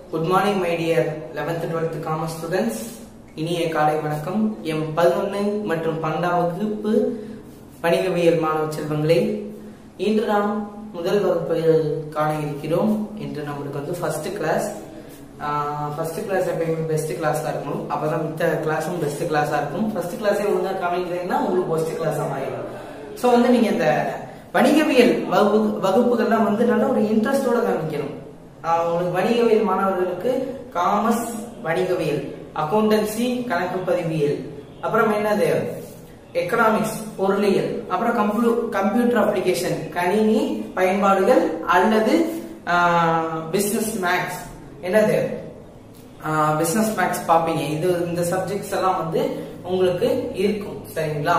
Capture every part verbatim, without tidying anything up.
Good morning my dear eleventh twelfth commerce students. இனிய காலை வணக்கம். எம் பதினொன்று மற்றும் பன்னிரண்டாம் வகுப்பு வணிகவியல் மாணவ செல்வங்களே, இன்று நாம் முதல் வகுப்பில் காண இருக்கிறோம். இன்று நம்மளுக்கு வந்து ஃபர்ஸ்ட் கிளாஸ். ஃபர்ஸ்ட் கிளாஸ் எப்பயுமே பெஸ்ட் கிளாஸா இருக்கணும். அப்பதான் மித்த கிளாஸும் பெஸ்ட் கிளாஸா இருக்கும். ஃபர்ஸ்ட் கிளாஸே ஒழுங்கா காமிக்கிறீங்கன்னா உங்களுக்கு பெஸ்ட் கிளாஸா மாறிடும். ஸோ வந்து நீங்க இந்த வணிகவியல் வகுப்புகள்லாம் வந்து நல்ல ஒரு இன்ட்ரெஸ்டோட காமிக்கணும். உங்களுக்கு வணிகவியல் மாணவர்களுக்கு காமர்ஸ் வணிகவியல், அக்கௌண்டன்சி கணக்கு பதிவியல், அப்புறம் என்னது எக்கனாமிக்ஸ் பொருளியல், அப்புறம் கம்ப்யூட்டர் அப்ளிகேஷன் கணினி பயன்பாடுகள் அல்லது பிசினஸ் மேக்ஸ், என்னது பிசினஸ் மேக்ஸ் பாப்பீங்க. இது இந்த சப்ஜெக்ட்ஸ் எல்லாம் வந்து உங்களுக்கு இருக்கும். சரிங்களா?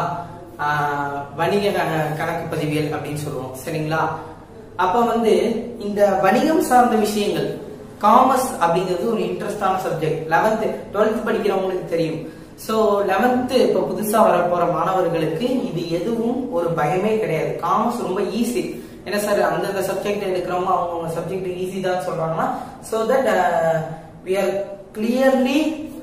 வணிக கணக்கு பதிவியல் அப்படின்னு சொல்லுவோம். சரிங்களா? அப்ப வந்து இந்த வணிகம் சார்ந்த விஷயங்கள், காமர்ஸ் அப்படிங்கிறது ஒரு இன்ட்ரெஸ்டான சப்ஜெக்ட். லெவன்த் டுவெல்த் படிக்கிறவங்களுக்கு தெரியும். சோ லெவன்த் இப்ப புதுசா வர போற மாணவர்களுக்கு இது எதுவும் ஒரு பயமே கிடையாது. காமர்ஸ் ரொம்ப ஈஸி. என்ன சார் அந்தந்த சப்ஜெக்ட் எடுக்கிறவங்க அவங்க சப்ஜெக்ட் ஈஸி தான் சொல்றாங்கன்னா, so that we are clearly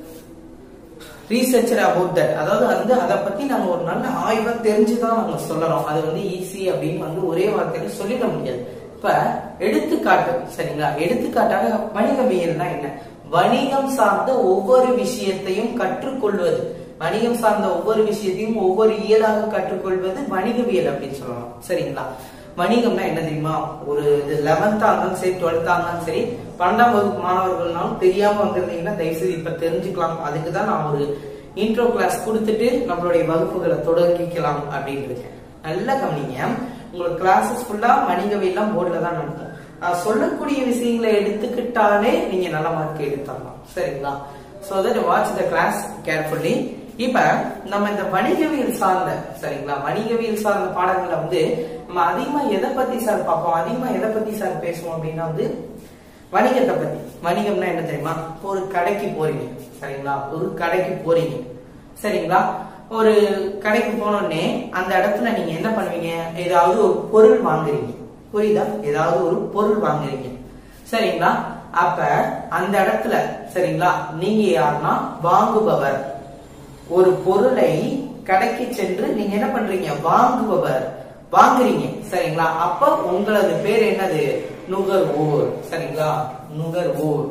researcher about that. அதாவது வந்து அதை பத்தி நாங்க ஒரு நல்ல ஆய்வா தெரிஞ்சுதான் நாங்க சொல்லறோம். அது வந்து ஈஸி அப்படின்னு வந்து ஒரே வார்த்தையில சொல்லிட முடியாது. இப்ப எடுத்துக்காட்டு, சரிங்களா? எடுத்துக்காட்டாக வணிகவியல்னா என்ன? வணிகம் சார்ந்த ஒவ்வொரு விஷயத்தையும் கற்றுக்கொள்வது, வணிகம் சார்ந்த ஒவ்வொரு விஷயத்தையும் ஒவ்வொரு இயலாக கற்றுக்கொள்வது வணிகவியல் அப்படின்னு சொல்லலாம். சரிங்களா? வணிகம்னா என்ன தெரியுமா? ஒரு லெவன்த்தா இருந்தாலும் சரி, டுவெல்த்தா இருந்தாலும் சரி, பன்னெண்டாம் வகுப்பு மாணவர்கள்னாலும் தெரியாம வந்திருந்தீங்கன்னா தயவுசெய்து இப்ப தெரிஞ்சுக்கலாம். அதுக்குதான் நான் ஒரு இன்ட்ரோ கிளாஸ் கொடுத்துட்டு நம்மளுடைய வகுப்புகளை தொடங்கிக்கலாம் அப்படின்னு இருக்கேன். நல்லா கவனிங்க. உங்களுக்கு கிளாஸஸ் ஃபுல்லா வணிகவியல்லாம் போர்டுல தான் நடக்கும். நான் சொல்லக்கூடிய விஷயங்களை எடுத்துக்கிட்டாலே நீங்க நல்ல மார்க் எடுத்துடலாம். சரிங்களா? So that watch the class carefully. இப்ப நம்ம இந்த வணிகவியல் சார்ந்த, சரிங்களா, வணிகவியல் சார்ந்த பாடங்களை வந்து நம்ம அதிகமா எதை பத்தி சார் பார்ப்போம், அதிகமா எதை பத்தி சார் பேசுவோம் அப்படின்னா வந்து வணிகத்தை பத்தி. வணிகம்னா என்ன தெரியுமா? ஒரு கடைக்கு போறீங்க, சரிங்களா? ஒரு கடைக்கு போறீங்க, சரிங்களா? ஒரு கடைக்கு போனோடனே அந்த இடத்துல நீங்க என்ன பண்ணுவீங்க? ஏதாவது ஒரு பொருள் வாங்குறீங்க. புரியுதா? ஏதாவது ஒரு பொருள் வாங்குறீங்க, சரிங்களா? அப்ப அந்த இடத்துல, சரிங்களா, நீங்க யாருன்னா வாங்குபவர். ஒரு பொருளை கடைக்கு சென்று நீங்க என்ன பண்றீங்க? வாங்குபவர், வாங்குறீங்க. சரிங்களா? அப்ப உங்களது பேர் என்னது? நுகர்வோர். சரிங்களா? நுகர்வோர்.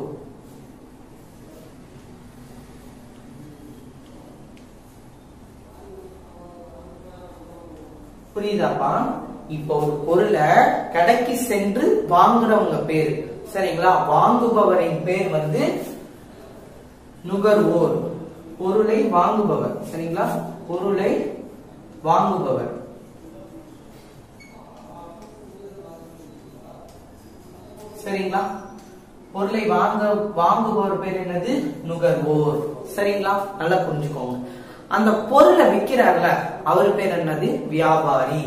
புரியுதாப்பா? இப்போ ஒரு பொருளை கடைக்கு சென்று வாங்குறவங்க பேரு, சரிங்களா? வாங்குபவரின் பேர் வந்து நுகர்வோர். பொருளை வாங்குபவர், சரிங்களா? பொருளை வாங்குபவர். சரிங்களா? பொருளை வாங்க வாங்குபவர் பேர் என்னது? நுகர்வோர். சரிங்களா? நல்லா புரிஞ்சுக்கோங்க. அந்த பொருளை விற்கிறார்ல அவர் பேர் என்னது? வியாபாரி.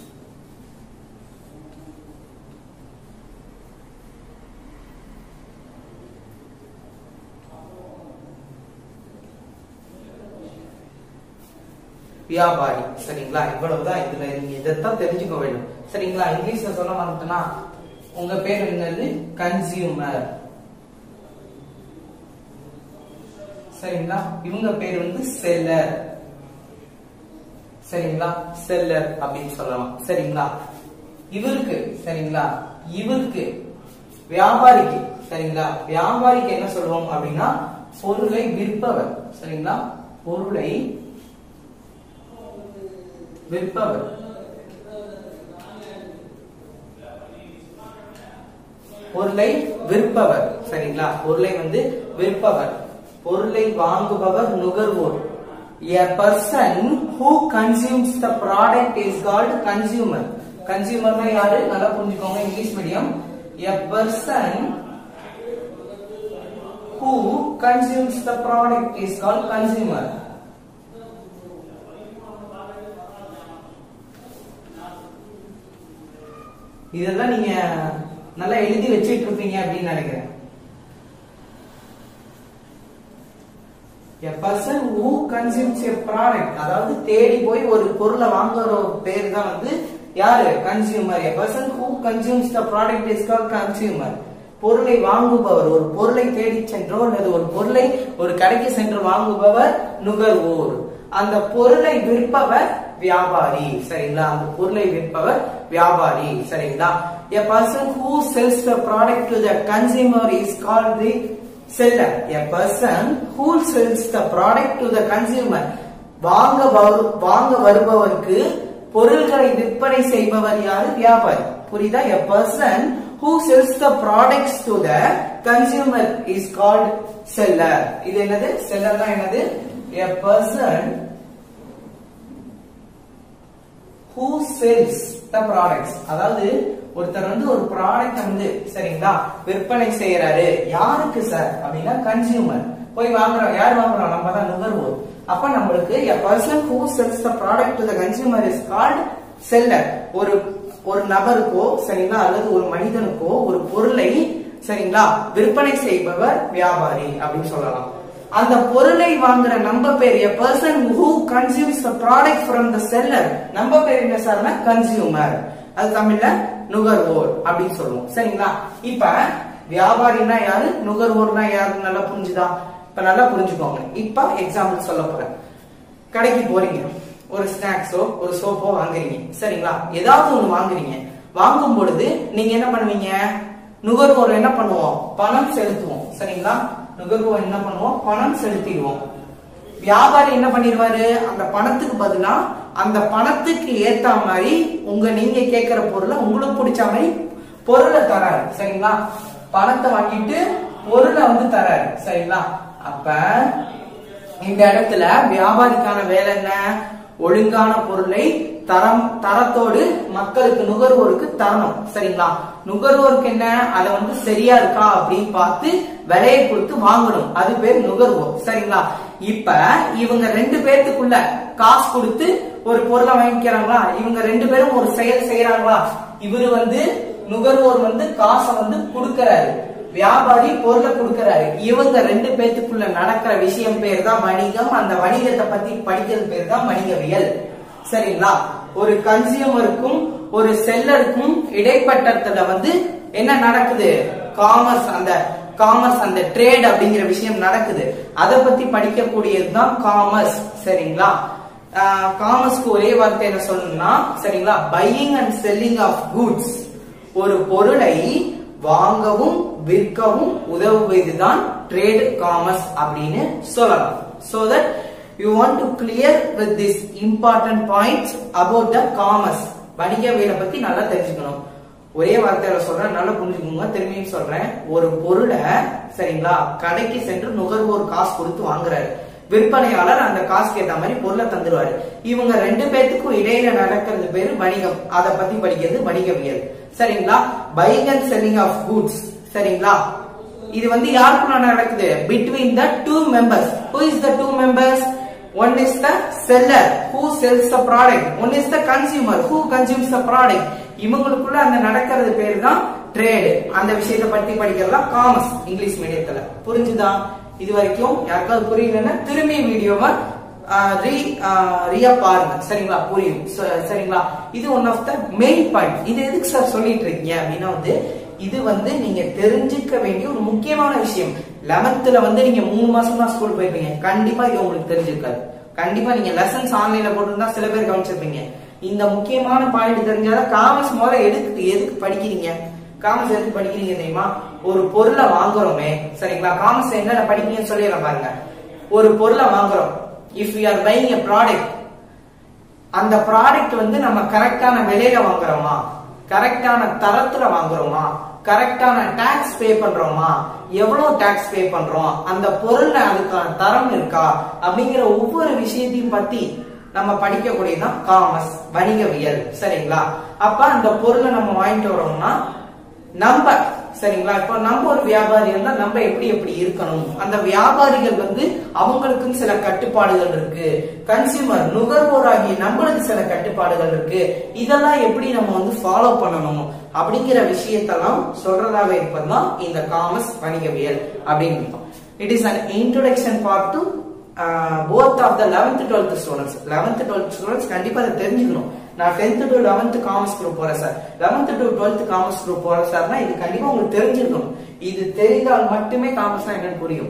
வியாபாரி. சரிங்களா? இவ்வளவுதான். இதுல நீங்க இதைத்தான் தெரிஞ்சுக்க வேண்டும். சரிங்களா? இங்கிலீஷ்ல சொல்ல மாட்டேன்னா உங்க பேர் என்னது? கன்சியூமர். சரிங்களா? இவங்க பேர் வந்து செல்லர். சரிங்களா? செல்லர் அப்படின்னு சொல்லலாம். சரிங்களா? இவருக்கு, சரிங்களா, இவருக்கு வியாபாரிக்கு, சரிங்களா, வியாபாரிக்கு என்ன சொல்லுவோம் அப்படின்னா பொருளை விற்பவர். சரிங்களா? பொருளை விற்பவர். பொருளை விற்பவர். சரிங்களா? பொருளை வந்து விற்பவர். பொருளை வாங்குபவர் நுகர்வோர். A person who consumes the product is called consumer. Consumer னா யாரு? நல்லா புரிஞ்சுக்கோங்க, English medium. A person who consumes the product is called consumer. இதெல்லாம் நீங்க நல்லா எழுதி வச்சிட்டு இருப்பீங்க அப்படின்னு நினைக்கிறேன். A person who consumes a product, அதாவது தேடி போய் ஒரு பொருளை வாங்குற பேர் தான் வந்து யாரு? Consumer. A person who consumes the product is called consumer. பொருளை வாங்குபவர், ஒரு பொருளை தேடி சென்றோ அல்லது ஒரு பொருளை ஒரு கடைக்கு சென்று வாங்குபவர் நுகர்வோர். அந்த பொருளை விற்பவர் வியாபாரி. சரிங்களா? அந்த பொருளை விற்பவர் வியாபாரி. சரிங்களா? A person who sells the product to the consumer is called the seller. A person who sells the product to the consumer, வாங்க வாங்க வருபவருக்கு பொருட்களை விற்பனை செய்பவர் யாரு? வியாபாரி. புரியுதா? A person who sells the products to the consumer is called seller. இது என்னது? seller தான் என்னது? A person who sells the products. அதாவது ஒருத்தர் வந்து ஒரு ப்ராடக்ட் வந்து சரிங்களா விற்பனை செய்யறாரு. யாருக்கு சார் அப்படின்னா கன்சியூமர். போய் வாங்குறோம். யார் வாங்குறோம்? நம்ம தான் நுகர்வோர். அப்ப நம்மளுக்கு a person who sells the product to the consumer is called seller. ஒரு ஒரு நபருக்கோ சரிங்களா அல்லது ஒரு மனிதனுக்கோ ஒரு பொருளை சரிங்களா விற்பனை செய்பவர் வியாபாரி அப்படின்னு சொல்லலாம். அந்த பொருளை வாங்குற நம்ம பேர் a person who consumes the product from the seller. நம்ம பேர் என்ன சார்னா கன்சியூமர். அது தமிழ்ல நுகர்வோர் அப்படின்னு சொல்லுவோம். சரிங்களா? இப்ப வியாபாரினா யாரு, நுகர்வோர்னா யாருன்னு நல்லா புரிஞ்சுதா? இப்ப நல்லா புரிஞ்சுக்கோங்க. இப்ப எக்ஸாம்பிள் சொல்ல போறேன். கடைக்கு போறீங்க, ஒரு ஸ்நாக்ஸோ ஒரு சோப்போ வாங்குறீங்க. சரிங்களா? ஏதாவது ஒண்ணு வாங்குறீங்க. வாங்கும் பொழுது நீங்க என்ன பண்ணுவீங்க? நுகர்வோர் என்ன பண்ணுவோம்? பணம் செலுத்துவோம். சரிங்களா? நுகர்வோர் என்ன பண்ணுவோம்? பணம் செலுத்திடுவோம். வியாபாரி என்ன பண்ணிடுவாரு? அந்த பணத்துக்கு பதிலா அந்த பணத்துக்கு ஏத்த மாதிரி உங்க நீங்க கேட்கிற பொருளை உங்களுக்கு பிடிச்ச மாதிரி பொருளை தராரு. சரிங்களா? பணத்தை வாங்கிட்டு பொருளை வந்து தராரு. சரிங்களா? அப்ப இந்த இடத்துல வியாபாரிக்கான வேலை என்ன? ஒழுங்கான பொருளை தரம் தரத்தோடு மக்களுக்கு நுகர்வோருக்கு தரணும். சரிங்களா? நுகர்வோருக்கு என்ன? அதை வந்து சரியா இருக்கா அப்படின்னு பார்த்து விலையை கொடுத்து வாங்கணும். அது பேர் நுகர்வோர். சரிங்களா? இப்ப இவங்க ரெண்டு பேர்த்துக்குள்ள காசு கொடுத்து ஒரு பொருளை வாங்கிக்கிறாங்களா? இவங்க ரெண்டு பேரும் ஒரு செயல் செய்யறாங்களா? இவரு வந்து நுகர்வோர் வந்து காசை வந்து கொடுக்கறாரு, வியாபாரி பொருளை கொடுக்கறாரு. இவங்க ரெண்டு பேர்த்துக்குள்ள நடக்கிற விஷயம் பேர் தான் வணிகம். அந்த வணிகத்தை பத்தி படிக்கிறது பேர் தான் வணிகவியல். சரிங்களா? ஒரு கன்சியூமருக்கும் ஒரு செல்லருக்கும் இடைப்பட்டத்துல வந்து என்ன நடக்குது? காமர்ஸ். அந்த காமர்ஸ் அந்த ட்ரேட் அப்படிங்கிற விஷயம் நடக்குது. அதை பத்தி படிக்கக்கூடியதுதான் காமர்ஸ். சரிங்களா? காமர்ஸ்க்கு ஒரே வார்த்தை என்ன சொல்லணும்னா சரிங்களா buying and selling of goods. ஒரு பொருளை வாங்கவும் விற்கவும் உதவுவதுதான் ட்ரேட் காமர்ஸ் அப்படின்னு சொல்லலாம். So that you want to clear with this important points about the commerce. வணிகவியலை பத்தி நல்லா தெரிஞ்சுக்கணும். ஒரே வார்த்தையில சொல்றேன், நல்லா புரிஞ்சுக்கோங்க. திரும்பியும் சொல்றேன். ஒரு பொருளை சரிங்களா கடைக்கு சென்று நுகர்வோர் காசு கொடுத்து வாங்குறாரு. விற்பனையாளர் அந்த காசுக்கு ஏத்த மாதிரி பொருளை தந்துருவாரு. இவங்க ரெண்டு பேத்துக்கும் இடையில நடக்கிறது பேரு வணிகம். அதை பத்தி படிக்கிறது வணிகவியல். சரிங்களா? Buying and selling of goods. சரிங்களா? இது வந்து யாருக்குள்ள நடக்குது? between the two members. Who is the two members? One is the seller who sells the product. One is the consumer who consumes the product. இவங்களுக்குள்ள அந்த நடக்கிறது பேரு தான் ட்ரேட். அந்த விஷயத்தை பத்தி படிக்கிறதா காமர்ஸ் இங்கிலீஷ் மீடியத்துல. புரிஞ்சுதா? இது வரைக்கும் யாருக்காவது புரியலன்னா திரும்பி வீடியோவை பாருங்க. சரிங்களா? புரியும். சரிங்களா? இது one of the main point. இது எதுக்கு சார் சொல்லிட்டு இருக்கீங்க அப்படின்னா வந்து இது வந்து நீங்க தெரிஞ்சுக்க வேண்டிய ஒரு முக்கியமான விஷயம். லெவன்த்ல வந்து நீங்க மூணு மாசம் தான் ஸ்கூல் போயிருப்பீங்க. கண்டிப்பா இது உங்களுக்கு தெரிஞ்சிருக்காது. கண்டிப்பா நீங்க லெசன்ஸ் ஆன்லைன்ல போட்டுருந்தா சில பேர் கவனிச்சிருப்பீங்க. இந்த முக்கியமான பாயிண்ட் தெரிஞ்சாதான் காமர்ஸ் முதல்ல எதுக்கு எதுக்கு படிக்கிறீங்க? காமர்ஸ் எதுக்கு படிக்கிறீங்க தெரியுமா? ஒரு பொருளை வாங்குறோமே. சரிங்களா? காமர்ஸ் என்னென்ன படிக்கிறீங்கன்னு சொல்லிடுறேன் பாருங்க. ஒரு பொருளை வாங்குறோம். If you are buying a product, அந்த ப்ராடக்ட் வந்து நம்ம கரெக்டான விலையில வாங்குறோமா, கரெக்டான தரத்துல வாங்குறோமா, கரெக்டான டாக்ஸ் பே பண்றோமா, எவ்வளவு டாக்ஸ் பே பண்றோம், அந்த பொருள்ல அதுக்கான தரம் இருக்கா அப்படிங்கிற ஒவ்வொரு விஷயத்தையும் பத்தி நம்ம படிக்கக்கூடியதான் காமர்ஸ் வணிகவியல். சரிங்களா? அப்ப அந்த பொருளை நம்ம வாங்கிட்டு வரோம்னா நம்ம சரிங்களா இப்ப நம்ம ஒரு வியாபாரி இருந்தா நம்ம எப்படி எப்படி இருக்கணும், அந்த வியாபாரிகள் வந்து அவங்களுக்கும் சில கட்டுப்பாடுகள் இருக்கு, கன்சியூமர் நுகர்வோராகிய நம்மளுக்கு சில கட்டுப்பாடுகள் இருக்கு, இதெல்லாம் எப்படி நம்ம வந்து ஃபாலோ பண்ணணும் அப்படிங்கிற விஷயத்தெல்லாம் சொல்றதாக இருப்பதுதான் இந்த காமர்ஸ் வணிகவியல் அப்படின்னு. It is an introduction part to uh, both of the eleventh twelfth students. eleventh twelfth students கண்டிப்பா அதை தெரிஞ்சுக்கணும். நான் tenth to eleventh commerce group போறேன் sir, eleventh to twelfth commerce group போறேன் சார்னா இது கண்டிப்பா உங்களுக்கு தெரிஞ்சிருக்கும். இது தெரிந்தால் மட்டுமே காமர்ஸ்னா என்னன்னு புரியும்.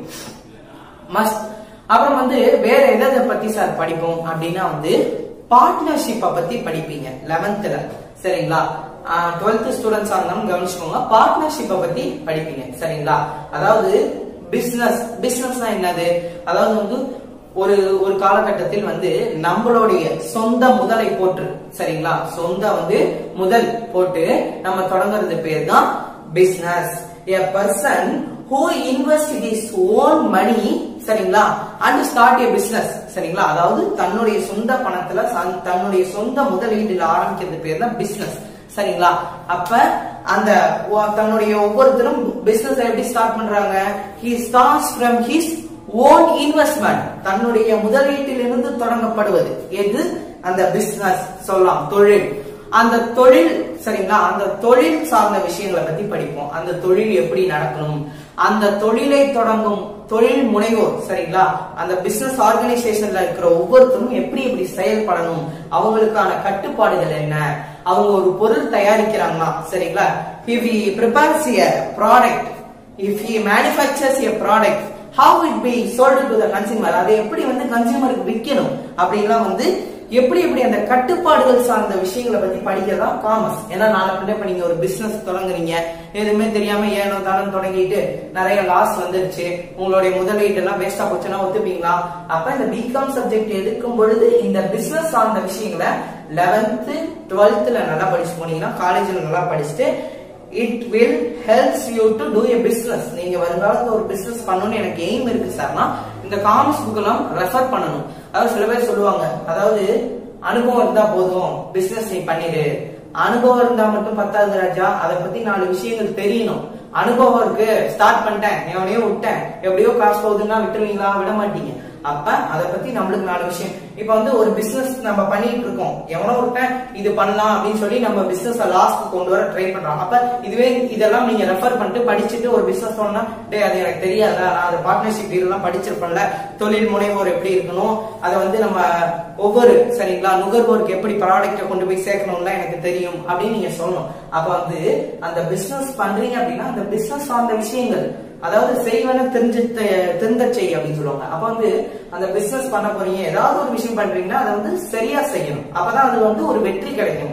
மஸ்ட். அப்புறம் வந்து வேற எதை பத்தி சார் படிப்போம் அப்படின்னா வந்து பார்ட்னர்ஷிப்பை பத்தி படிப்பீங்க eleventhல. சரிங்களா? twelfth ஸ்டூடெண்ட்ஸ் ஆனாலும் கவனிச்சுக்கோங்க, பார்ட்னர்ஷிப்பை பத்தி படிப்பீங்க. சரிங்களா? அதாவது பிசினஸ் பிசினஸ்னா என்னது, அதாவது வந்து ஒரு ஒரு காலகட்டத்தில் வந்து நம்மளுடைய சொந்த முதலை போட்டு, சரிங்களா, சொந்த வந்து முதல் போட்டு நம்ம தொடங்குறது பேர் தான் business. a person who invest his own money, சரிங்களா, and start a business. சரிங்களா? அதாவது தன்னுடைய சொந்த பணத்துல தன்னுடைய சொந்த முதலீடுல ஆரம்பிக்கிறது பேர் தான் பிசினஸ். சரிங்களா? அப்ப அந்த தன்னுடைய ஒவ்வொருத்தரும் பிசினஸ் எப்படி ஸ்டார்ட் பண்றாங்க, he starts from his own investment, தன்னுடைய முதலீட்டிலிருந்து தொடங்கப்படுவது எது, அந்த பிசினஸ் சொல்லலாம், தொழில். அந்த தொழில், சரிங்களா, அந்த தொழில் சார்ந்த விஷயங்களை பத்தி படிப்போம். அந்த தொழில் எப்படி நடக்கணும், அந்த தொழிலை தொடங்கும் தொழில் முனைவோர், சரிங்களா, அந்த பிசினஸ் ஆர்கனைசேஷன்ல இருக்கிற ஒவ்வொருத்தரும் எப்படி எப்படி செயல்படணும், அவங்களுக்கான கட்டுப்பாடுகள் என்ன, அவங்க ஒரு பொருள் தயாரிக்கிறாங்களா, சரிங்களா, if he prepares a product, if he manufactures a product, how it be sold to the consumer, அதை எப்படி வந்து கன்சியூமருக்கு விற்கணும் அப்படிலாம் வந்து எப்படி எப்படி அந்த கட்டுப்பாடுகள் சார்ந்த விஷயங்களை பத்தி படிக்கிறதா காமர்ஸ். ஏன்னா நாளை இப்ப நீங்க ஒரு பிசினஸ் தொடங்குறீங்க, எதுவுமே தெரியாம ஏனோ தானோ தொடங்கிட்டு நிறைய லாஸ் வந்துருச்சு, உங்களுடைய முதலீடு எல்லாம் வேஸ்டா போச்சுன்னா ஒத்துப்பீங்களா? அப்ப இந்த பிகாம் சப்ஜெக்ட் எடுக்கும் பொழுது இந்த பிசினஸ் சார்ந்த விஷயங்களை லெவன்த் டுவெல்த்ல நல்லா படிச்சு போனீங்கன்னா காலேஜ்ல நல்லா படிச்சுட்டு it will helps you to do a business. நீங்க வருங்காலத்துல ஒரு பிசினஸ் பண்ணணும்னு எனக்கு எய்ம் இருக்கு சார்னா இந்த காமர்ஸ் புக் எல்லாம் ரெஃபர் பண்ணணும். அதாவது சில பேர் சொல்லுவாங்க, அதாவது அனுபவம் இருந்தா போதும் பிசினஸ் நீ பண்ணிடு, அனுபவம் இருந்தா மட்டும் பத்தாது ராஜா, அதை பத்தி நாலு விஷயங்கள் தெரியணும். அனுபவம் இருக்கு, ஸ்டார்ட் பண்ணிட்டேன், எவனையோ விட்டேன், எப்படியோ காசு போகுதுன்னா விட்டுருவீங்களா? விட மாட்டீங்க. அப்ப அதை பத்தி நம்மளுக்கு நாலு விஷயம். இப்ப வந்து ஒரு பிசினஸ் நம்ம பண்ணிட்டு இருக்கோம், எவனோ ஒருத்தன் இது பண்ணலாம் அப்படின்னு சொல்லி நம்ம பிசினஸ் லாஸ்ட் கொண்டு வர ட்ரை பண்றோம். அப்ப இதுவே இதெல்லாம் நீங்க ரெஃபர் பண்ணிட்டு படிச்சுட்டு ஒரு பிசினஸ் பண்ணா, டே அது எனக்கு தெரியாதா, நான் அது பார்ட்னர்ஷிப் இதெல்லாம் படிச்சிருப்பேன்ல, தொழில் முனைவோர் எப்படி இருக்கணும், அதை வந்து நம்ம ஒவ்வொரு, சரிங்களா, நுகர்வோருக்கு எப்படி ப்ராடக்ட கொண்டு போய் சேர்க்கணும்ல எனக்கு தெரியும் அப்படின்னு நீங்க சொல்லணும். அப்ப வந்து அந்த பிசினஸ் பண்றீங்க அப்படின்னா அந்த பிசினஸ் சார்ந்த விஷயங்கள், அதாவது செய்வன தெரிஞ்சு தெரிந்த செய் அப்படின்னு சொல்லுவாங்க. அப்ப வந்து அந்த பிசினஸ் பண்ண போறீங்க, ஏதாவது ஒரு விஷயம் பண்றீங்கன்னா அதை வந்து சரியா செய்யணும், அப்பதான் அது வந்து ஒரு வெற்றி கிடைக்கும்.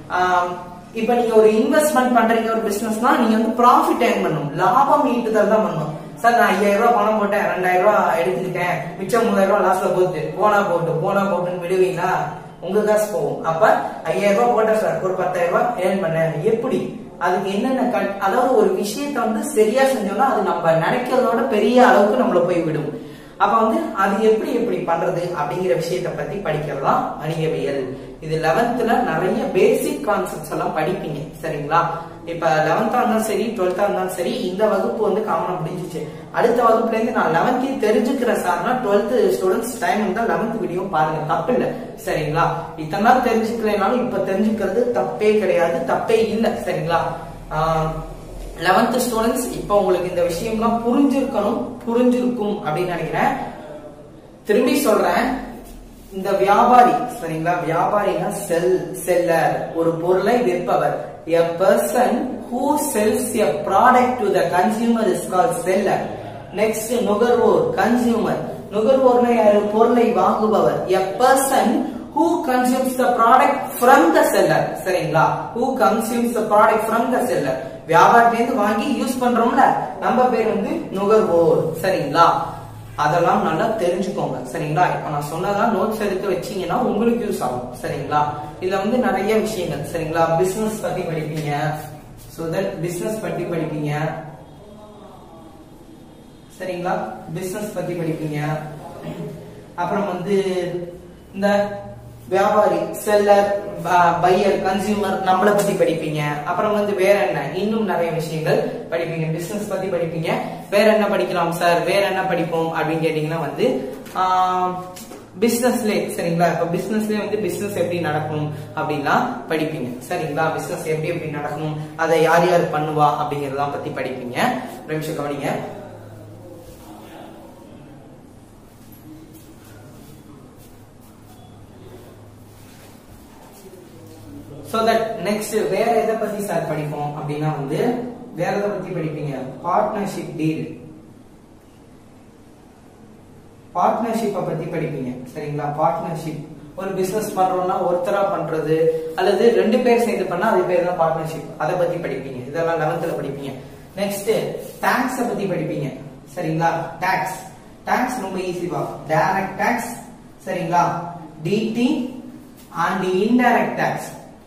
இப்ப நீங்க ஒரு இன்வெஸ்ட்மெண்ட் பண்றீங்க ஒரு பிசினஸ்னா நீங்க வந்து ப்ராஃபிட் ஏர்ன் பண்ணணும், லாபம் ஈட்டுதல் தான் பண்ணணும். சார் நான் ஐயாயிரம் ரூபாய் பணம் போட்டேன், ரெண்டாயிரம் ரூபாய் எடுத்துக்கிட்டேன், மிச்சம் மூவாயிரம் ரூபாய் லாஸ்ட்ல போகுது, போனா போட்டு போனா போட்டுன்னு விடுவீங்களா? உங்க காசு போகும். அப்ப ஐயாயிரம் ரூபாய் போட்டேன் சார், ஒரு பத்தாயிரம் ரூபாய் ஏர்ன் பண்ணேன், எப்படி, அதுக்கு என்னென்ன, அதாவது ஒரு விஷயத்த வந்து சரியா செஞ்சோம்னா அது நம்ம நினைக்கிறதோட பெரிய அளவுக்கு நம்மள போய் விடும். அப்ப வந்து அது எப்படி எப்படி பண்றது அப்படிங்கிற விஷயத்த பத்தி படிக்கிறதா வணிகவியல். இது லெவன்த்ல நிறைய பேசிக் கான்செப்ட்ஸ் எல்லாம் படிப்பீங்க. சரிங்களா? இப்ப லெவன்த்தா இருந்தாலும் சரி டுவெல்த்தா இருந்தாலும் சரி இந்த வகுப்பு வந்து காமனா முடிஞ்சிச்சு. அடுத்த வகுப்புல இருந்து நான் லெவன்த்தையும் தெரிஞ்சுக்கிற சார்னா டுவெல்த் ஸ்டூடெண்ட்ஸ் டைம் இருந்தா லெவன்த் வீடியோ பாருங்க, தப்பு இல்ல. சரிங்களா? இத்தனை நாள் தெரிஞ்சுக்கலனாலும் இப்ப தெரிஞ்சுக்கிறது தப்பே கிடையாது, தப்பே இல்ல. சரிங்களா? லெவன்த் ஸ்டூடெண்ட்ஸ் இப்ப உங்களுக்கு இந்த விஷயம்லாம் புரிஞ்சிருக்கணும், புரிஞ்சிருக்கும் அப்படின்னு நினைக்கிறேன். திரும்பி சொல்றேன், இந்த வியாபாரி, சரிங்களா, வியாபாரினா செல் செல்லர், ஒரு பொருளை விற்பவர். A person who sells a product to the consumer is called seller. Next, நுகர்வோர், consumer. நுகர்வோர்னா யாரு? பொருளை வாங்குபவர். A person who consumes the product from the seller. சரிங்களா? Who consumes the product from the seller. வியாபாரத்திலிருந்து வாங்கி use பண்றோம்ல, நம்ம பேர் வந்து நுகர்வோர். சரிங்களா? அதெல்லாம் நல்லா தெரிஞ்சுக்கோங்க. சரிங்களா? இப்ப நான் சொன்னதா நோட்ஸ் எடுத்து வச்சீங்கன்னா உங்களுக்கு யூஸ் ஆகும். சரிங்களா? இதுல வந்து நிறைய விஷயங்கள், சரிங்களா, பிசினஸ் பத்தி படிப்பீங்க. சோ தட் பிசினஸ் பத்தி படிப்பீங்க. சரிங்களா? பிசினஸ் பத்தி படிப்பீங்க. அப்புறம் வந்து இந்த வியாபாரி, செல்லர், பையர், கன்சியூமர், நம்மள பத்தி படிப்பீங்க. அப்புறம் வந்து வேற என்ன, இன்னும் நிறைய விஷயங்கள் படிப்பீங்க. பிசினஸ் பத்தி படிப்பீங்க. வேற என்ன படிக்கலாம் சார், வேற என்ன படிப்போம் அப்படின்னு கேட்டீங்கன்னா வந்து பிசினஸ்ல, சரிங்களா, இப்ப பிசினஸ்ல வந்து பிசினஸ் எப்படி நடக்கும் அப்படின்னா படிப்பீங்க. சரிங்களா? பிசினஸ் எப்படி எப்படி நடக்கும், அதை யார் யார் பண்ணுவா அப்படிங்கறதெல்லாம் பத்தி படிப்பீங்க. ஒரு நிமிஷம் கவனிங்க. சோ தட் நெக்ஸ்ட் வேற எதை பத்தி சார் படிப்போம் அப்படின்னா வந்து வேற எதை பத்தி படிப்பீங்க? பார்ட்னர்ஷிப் டீல், பார்ட்னர்ஷிப்பை பத்தி படிப்பீங்க சரிங்களா? பார்ட்னர்ஷிப் ஒரு பிசினஸ் பண்றோம்னா ஒருத்தரா பண்றது அல்லது ரெண்டு பேர் சேர்ந்து பண்ணா அது பேர் தான் பார்ட்னர்ஷிப். அதை பத்தி படிப்பீங்க. இதெல்லாம் லெவன்த்ல படிப்பீங்க. நெக்ஸ்ட் டாக்ஸ் பத்தி படிப்பீங்க சரிங்களா? டாக்ஸ் டாக்ஸ் ரொம்ப ஈஸிவா, டைரக்ட் டாக்ஸ் சரிங்களா? DT and indirect tax,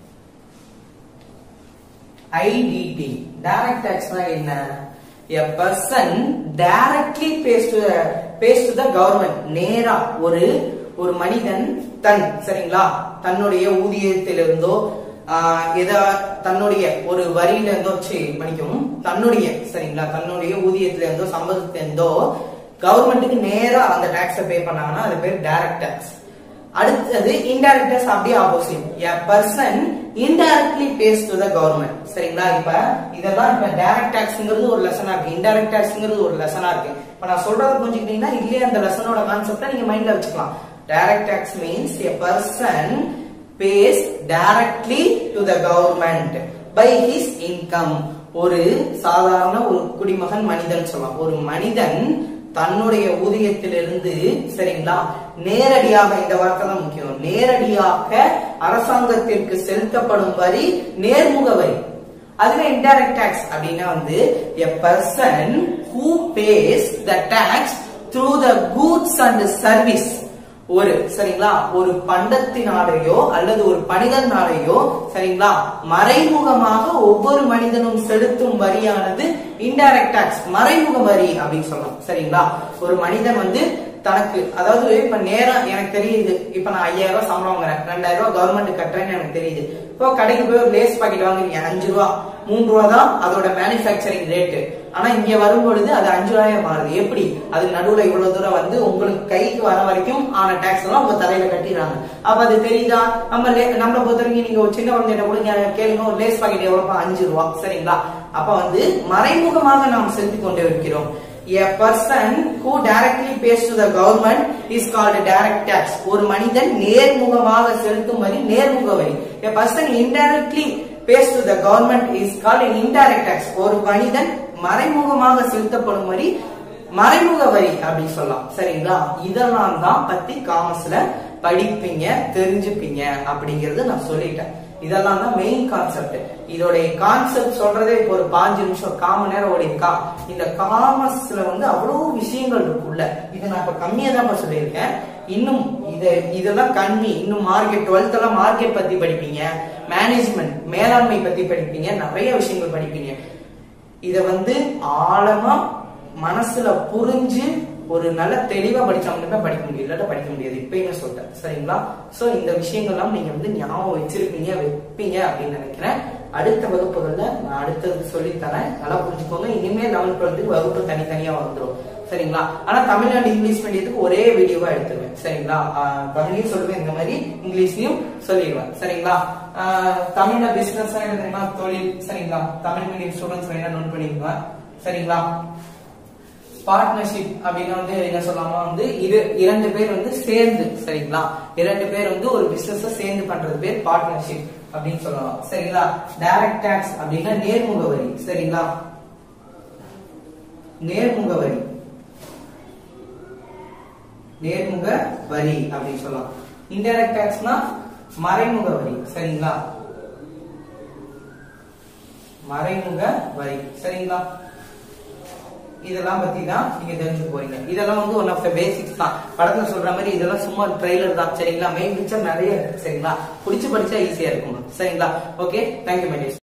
IDT. Direct டாக்ஸ்னா என்ன? a person directly pays to the pays to the government. நேரா ஒரு ஒரு மனிதன் தன் சரிங்களா தன்னுடைய ஊதியத்திலிருந்தோ ஏதா தன்னுடைய ஒரு வரியில இருந்தோ மன்னிக்கும் தன்னுடைய சரிங்களா தன்னுடைய ஊதியத்துல இருந்தோ சம்பளத்துல இருந்தோ கவர்மெண்ட்டுக்கு நேரா அந்த டாக்ஸை பே பண்ணாங்கன்னா அது பேர் டைரக்ட் டாக்ஸ். அடுத்தது இன்டைரக்ட் டாக்ஸ், அப்படியே opposite. a person indirectly pays to the government சரிங்களா? இப்ப இதெல்லாம் இப்ப டைரக்ட் டாக்ஸ்ங்கிறது ஒரு லெசனா இருக்கு, இன்டைரக்ட் டாக்ஸ்ங்கிறது ஒரு லெசனா இருக்கு. இப்ப நான் சொல்றத புரிஞ்சுக்கிட்டீங்கன்னா இல்லையே அந்த லெசனோட கான்செப்டை நீங்க மைண்ட்ல வச்சுக்கலாம். Direct tax means a person pays directly to the government by his income. ஒரு சாதாரண ஒரு குடிமகன் மனிதன் சொல்லலாம். ஒரு மனிதன் தன்னுடைய ஊதியத்திலிருந்து சரிங்களா நேரடியாக, இந்த வார்த்தை தான் முக்கியம், நேரடியாக அரசாங்கத்திற்கு செலுத்தப்படும் வரி நேர்முக வரி. அதுல இன்டைரக்ட் டாக்ஸ் அப்படின்னா வந்து a person who pays the tax through the goods and service. ஒரு சரிங்களா ஒரு பண்டத்தினாலேயோ அல்லது ஒரு பணிதனாலேயோ சரிங்களா மறைமுகமாக ஒவ்வொரு மனிதனும் செலுத்தும் வரியானது இன்டைரக்ட் டாக்ஸ், மறைமுக வரி அப்படின்னு சொல்லலாம் சரிங்களா? ஒரு மனிதன் வந்து தனக்கு, அதாவது இப்ப நேரம் எனக்கு தெரியுது, இப்ப நான் ஐயாயிரம் ரூபாய் சம்பளம் வாங்குறேன், ரெண்டாயிரம் ரூபாய் கவர்மெண்ட் கட்டுறேன்னு எனக்கு தெரியுது. இப்போ கடைக்கு போய் ஒரு லேஸ் பாக்கெட் வாங்குறீங்க, அஞ்சு ரூபா மூன்று ரூபா தான் அதோட மேனுபேக்சரிங் ரேட்டு. ஆனா இங்க வரும்பொழுது அது அஞ்சு ரூபாய் மாறுது. எப்படி? அது நடுவுல இவ்வளவு தூரம் வந்து உங்களுக்கு கைக்கு வர வரைக்கும் ஆன டாக்ஸ் எல்லாம் உங்க தலையில கட்டிடுறாங்க. அப்ப அது தெரியுதா? நம்ம நம்மளை பொறுத்த வரைக்கும் நீங்க ஒரு சின்ன குழந்தைகிட்ட கூட கேளுங்க, ஒரு லேஸ் பாக்கெட் எவ்வளவு? அஞ்சு ரூபா சரிங்களா? அப்ப வந்து மறைமுகமாக நாம் செலுத்தி கொண்டு இருக்கிறோம். A person who directly pays to the government is called direct tax. ஒரு மனிதன் நேர்முகமாக செலுத்தும் வரி நேர்முக வரி. A person indirectly pays to the government is called indirect tax. ஒரு மனிதன் மறைமுகமாக செலுத்தப்படும் வரி மறைமுக வரி அப்படி சொல்லலாம் சரிங்களா? இதெல்லாம் தான் பத்தி காமர்ஸ்ல படிப்பீங்க, தெரிஞ்சுப்பீங்க அப்படிங்கறது நான் சொல்லிட்டேன். இதெல்லாம் தான் மெயின் கான்செப்ட். இதோடைய கான்செப்ட் சொல்றதே இப்போ ஒரு பாஞ்சு நிமிஷம் காம நேரம் ஓடி இருக்கா. இந்த காமர்ஸ்ல வந்து அவ்வளவு விஷயங்கள் இருக்குல்ல. இதை நான் இப்ப கம்மியா தான் சொல்லியிருக்கேன். இன்னும் இத இதெல்லாம் கம்மி. இன்னும் மார்க்கெட் டுவெல்த் எல்லாம் மார்க்கெட் பத்தி படிப்பீங்க, மேனேஜ்மெண்ட் மேலாண்மை பத்தி படிப்பீங்க, நிறைய விஷயங்கள் படிப்பீங்க. இத வந்து ஆழமா மனசுல புரிஞ்சு ஒரு நல்ல தெளிவா படிச்சவங்க படிக்க முடியும், இல்லாட்ட படிக்க முடியாது. இப்பயுமே சொல்றேன் சரிங்களா? சோ இந்த விஷயங்கள்லாம் நீங்க வந்து ஞாபகம் வச்சிருப்பீங்க, வைப்பீங்க அப்படின்னு நினைக்கிறேன். அடுத்த வகுப்புகள்ல நான் அடுத்தது சொல்லி தரேன், நல்லா புரிஞ்சுக்கோங்க. இனிமேல் லெவன்த் டுவெல்த்துக்கு வகுப்பு தனித்தனியா வந்துடும் சரிங்களா? ஆனா தமிழ்நாடு இங்கிலீஷ் மீடியத்துக்கு ஒரே வீடியோவா எடுத்துருவேன் சரிங்களா? தமிழையும் சொல்லுவேன், இந்த மாதிரி இங்கிலீஷ்லயும் சொல்லிடுவேன் சரிங்களா? தமிழ்ல பிசினஸ் தெரியுமா, தொழில் சரிங்களா? தமிழ் மீடியம் ஸ்டூடெண்ட்ஸ் வேணா நோட் பண்ணிக்குவேன் சரிங்களா? பார்ட்னர்ஷிப் அப்படின்னா வந்து என்ன சொல்லாமா வந்து இரு இரண்டு பேர் வந்து சேர்ந்து சரிங்களா இரண்டு பேர் வந்து ஒரு பிசினஸ் சேர்ந்து பண்றது பேர் பார்ட்னர்ஷிப் அப்படின்னு சொல்லலாம் சரிங்களா? டைரக்ட் டாக்ஸ் அப்படின்னா நேர்முக வரி சரிங்களா? நேர்முக வரி நேர்முக வரி அப்படின்னு சொல்லலாம். இன்டைரக்ட் டாக்ஸ்னா மறைமுக வரி சரிங்களா? மறைமுக வரி சரிங்களா? இதெல்லாம் பத்தி தான் நீங்க தெரிஞ்சு போறீங்க. இதெல்லாம் வந்து ஒன் ஆஃப் த பேசிக்ஸ் தான். படத்துல சொல்ற மாதிரி இதெல்லாம் சும்மா ட்ரெய்லர் தான் சரிங்களா? மெயின் பிக்சர் நிறைய இருக்கு சரிங்களா? புடிச்சு படிச்சா ஈஸியா இருக்கும் சரிங்களா? Okay, thank you my dear.